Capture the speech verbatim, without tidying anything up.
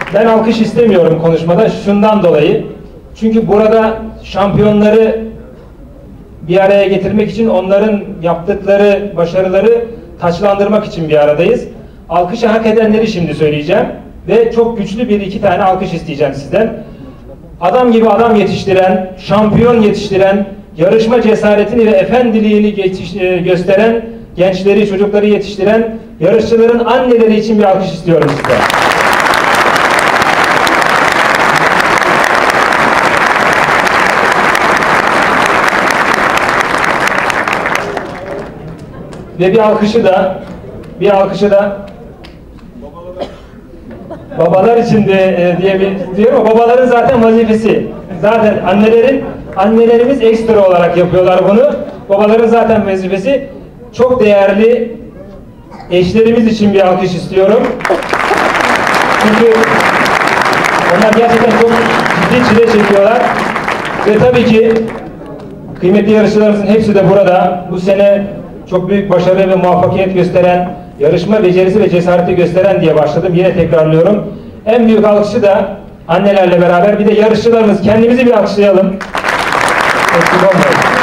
ben alkış istemiyorum konuşmada şundan dolayı. Çünkü burada şampiyonları bir araya getirmek için, onların yaptıkları başarıları taçlandırmak için bir aradayız. Alkışı hak edenleri şimdi söyleyeceğim ve çok güçlü bir iki tane alkış isteyeceğim sizden. Adam gibi adam yetiştiren, şampiyon yetiştiren, yarışma cesaretini ve efendiliğini geçiş, e, gösteren gençleri, çocukları yetiştiren yarışçıların anneleri için bir alkış istiyorum size. Ve bir alkışı da bir alkışı da babalar için de e, diye bir diyor ama babaların zaten vazifesi. Zaten annelerin annelerimiz ekstra olarak yapıyorlar bunu. Babaların zaten vazifesi. Çok değerli eşlerimiz için bir alkış istiyorum. Çünkü onlar gerçekten çok ciddi çile çekiyorlar. Ve tabii ki kıymetli yarışçılarımızın hepsi de burada. Bu sene çok büyük başarı ve muvaffakiyet gösteren, yarışma becerisi ve cesareti gösteren diye başladım. Yine tekrarlıyorum. En büyük alkışı da annelerle beraber bir de yarışçılarımız. Kendimizi bir alkışlayalım. Eksik olmayın.